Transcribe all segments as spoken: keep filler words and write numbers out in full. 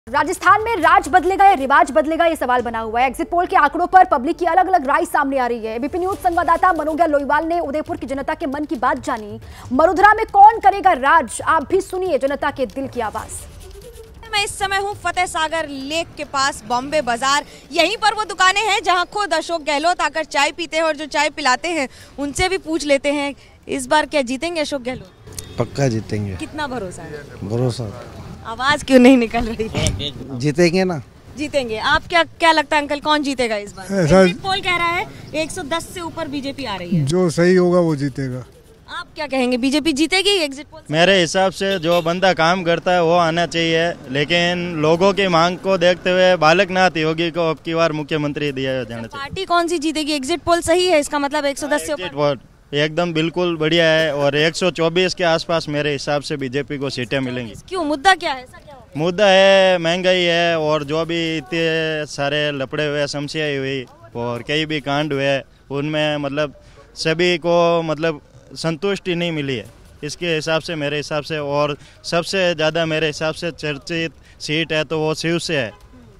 राजस्थान में राज बदलेगा या रिवाज बदलेगा, ये सवाल बना हुआ है। एग्जिट पोल के आंकड़ों पर पब्लिक की अलग अलग राय सामने आ रही है। एबीपी न्यूज संवाददाता मनोज्ञा लोईवाल ने उदयपुर की जनता के मन की बात जानी। मरुधरा में कौन करेगा राज, आप भी सुनिए जनता के दिल की आवाज। मैं इस समय हूँ फतेह सागर लेक के पास, बॉम्बे बाजार। यहीं पर वो दुकानें हैं जहाँ खुद अशोक गहलोत आकर चाय पीते हैं और जो चाय पिलाते हैं उनसे भी पूछ लेते हैं इस बार क्या जीतेंगे अशोक गहलोत? पक्का जीतेंगे। कितना भरोसा है? भरोसा। आवाज क्यों नहीं निकल रही? जीतेंगे ना। जीतेंगे। आप क्या क्या लगता है अंकल, कौन जीतेगा इस बार? एग्जिट पोल कह रहा है एक सौ दस से ऊपर बीजेपी आ रही है। जो सही होगा वो जीतेगा। आप क्या कहेंगे, बीजेपी जीतेगी एग्जिट पोल? मेरे हिसाब से जो बंदा काम करता है वो आना चाहिए, लेकिन लोगों की मांग को देखते हुए बालकनाथ योगी को अब की बार मुख्यमंत्री दिया जाना चाहिए। पार्टी कौन सी जीतेगी? एग्जिट पोल सही है, इसका मतलब एक सौ दस से ऊपर एकदम बिल्कुल बढ़िया है और एक सौ चौबीस के आसपास मेरे हिसाब से बीजेपी को सीटें मिलेंगी। क्यों, मुद्दा क्या है? ऐसा क्या हो? मुद्दा है महंगाई है और जो भी इतने सारे लपड़े हुए, समस्याएं हुई और कई भी कांड हुए, उनमें मतलब सभी को मतलब संतुष्टि नहीं मिली है। इसके हिसाब से मेरे हिसाब से और सबसे ज़्यादा मेरे हिसाब से चर्चित सीट है तो वो शिव से है।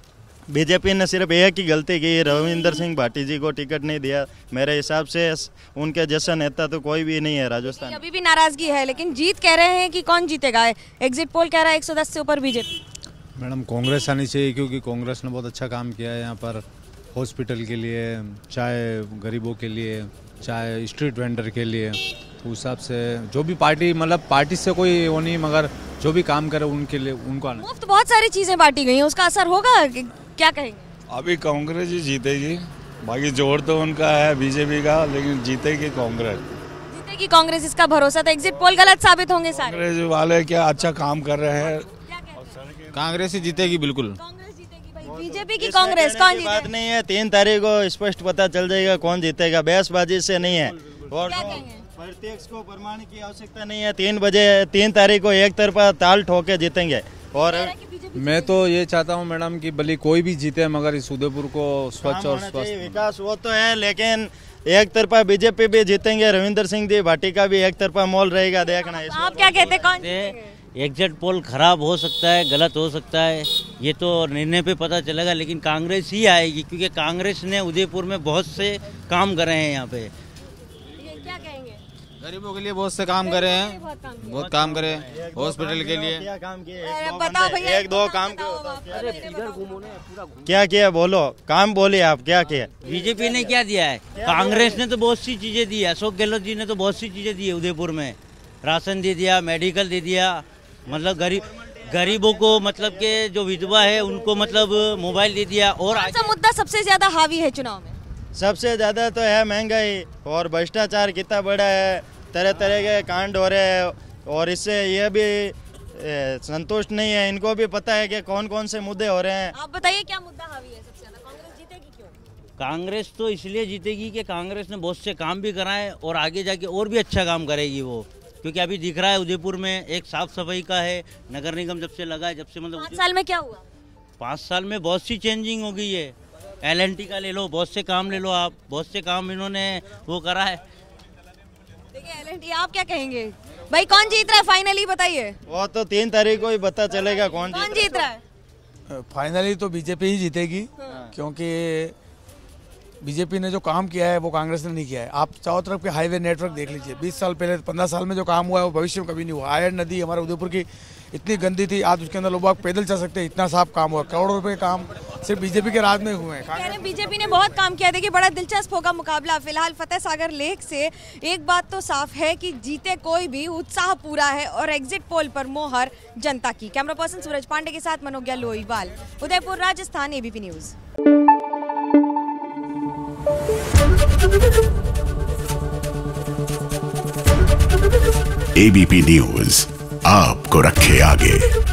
बीजेपी ने सिर्फ एक ही गलती की, रविंदर सिंह भाटी जी को टिकट नहीं दिया। मेरे हिसाब से उनके जैसा नेता तो कोई भी नहीं है राजस्थान। अभी भी नाराजगी है, लेकिन जीत कह रहे हैं कि कौन जीतेगा? एग्जिट पोल कह रहा है एक सौ दस से ऊपर बीजेपी। मैडम कांग्रेस आनी चाहिए, क्योंकि कांग्रेस ने बहुत अच्छा काम किया है यहाँ पर, हॉस्पिटल के लिए, चाहे गरीबों के लिए, चाहे स्ट्रीट वेंडर के लिए। तो उस हिसाब से जो भी पार्टी, मतलब पार्टी से कोई वो नहीं, मगर जो भी काम करे उनके लिए उनको आना। मुफ्त बहुत सारी चीजें बांटी गई हैं, उसका असर होगा? क्या कहेंगे? अभी कांग्रेस ही जीतेगी, बाकी जोर तो उनका है बीजेपी का, लेकिन जीतेगी कांग्रेस। जीतेगी कांग्रेस, इसका भरोसा। तो एग्जिट पोल गलत साबित होंगे सारे? कांग्रेस वाले क्या अच्छा काम कर रहे हैं। कांग्रेस ही जीतेगी बिल्कुल। कांग्रेस जीतेगी भाई। बीजेपी की कांग्रेस कौन जीतेगा? बात नहीं है, तीन तारीख को स्पष्ट पता चल जाएगा कौन जीतेगा, बहसबाजी से नहीं है। और प्रत्यक्ष को प्रमाण की आवश्यकता नहीं है। तीन बजे तीन तारीख को एक तरफा ताल ठोके जीतेंगे। और मैं तो ये चाहता हूँ मैडम कि भले कोई भी जीते, मगर इस उदयपुर को स्वच्छ और स्वस्थ विकास वो तो है, लेकिन एक तरफा बीजेपी भी जीतेंगे, रविंदर सिंह जी भाटी का भी एक तरफा मोल रहेगा। देखना आप क्या कहते हैं, कौन? एग्जिट पोल खराब हो सकता है, गलत हो सकता है, ये तो निर्णय पे पता चलेगा, लेकिन कांग्रेस ही आएगी, क्योंकि कांग्रेस ने उदयपुर में बहुत से काम करे हैं। यहाँ पे क्या कहेंगे? गरीबों के लिए बहुत से काम करे हैं, बहुत काम करे, हॉस्पिटल के लिए क्या काम किए? बताओ भैया, एक दो काम क्या किया? बोलो, काम बोलिए आप, क्या किया? बीजेपी ने क्या दिया है? कांग्रेस ने तो बहुत सी चीजें दी है, अशोक गहलोत जी ने तो बहुत सी चीजें दी है उदयपुर में। राशन दे दिया, मेडिकल दे दिया, मतलब गरीब गरीबों को, मतलब के जो विधवा है उनको मतलब मोबाइल दे दिया। और कौन सा मुद्दा सबसे ज्यादा हावी है चुनाव में? सबसे ज्यादा तो है महंगाई और भ्रष्टाचार कितना बड़ा है, तरह तरह के कांड हो रहे हैं और इससे ये भी संतुष्ट नहीं है। इनको भी पता है कि कौन कौन से मुद्दे हो रहे हैं। आप बताइए क्या मुद्दा हावी है सबसे ज्यादा? कांग्रेस जीतेगी क्यों? कांग्रेस तो इसलिए जीतेगी कि कांग्रेस ने बहुत से काम भी कराए और आगे जाके और भी अच्छा काम करेगी वो, क्योंकि अभी दिख रहा है उदयपुर में एक साफ सफाई का है, नगर निगम जब से लगा है, जब से मतलब पाँच साल में क्या हुआ? पाँच साल में बहुत सी चेंजिंग हो गई है। एल एन टी का ले लो, बहुत से काम ले लो आप, बहुत से काम इन्होंने वो करा है। देखिए एल एन टी, आप क्या कहेंगे भाई, कौन जीत रहा है फाइनली बताइए? वो तो तीन तारीख को ही पता चलेगा कौन कौन जीत रहा है। फाइनली तो बीजेपी ही जीतेगी, क्योंकि बीजेपी ने जो काम किया है वो कांग्रेस ने नहीं किया है। आप चारों तरफ के हाईवे नेटवर्क देख लीजिए, बीस साल पहले, पंद्रह साल में जो काम हुआ है वो भविष्य में कभी नहीं हुआ। आयरन नदी हमारे उदयपुर की इतनी गंदी थी, आज उसके अंदर लोग पैदल चल सकते हैं, इतना साफ काम हुआ। करोड़ों रुपए काम सिर्फ बीजेपी के राज में हुए हैं। बीजेपी ने बहुत काम किया। देखिए बड़ा दिलचस्प होगा मुकाबला। फिलहाल फतेह सागर लेक से एक बात तो साफ है कि जीते कोई भी, उत्साह पूरा है और एग्जिट पोल पर मोहर जनता की। कैमरा पर्सन सूरज पांडे के साथ मनोज्ञा लोईवाल, उदयपुर राजस्थान, एबीपी न्यूज। एबीपी न्यूज आपको रखे आगे।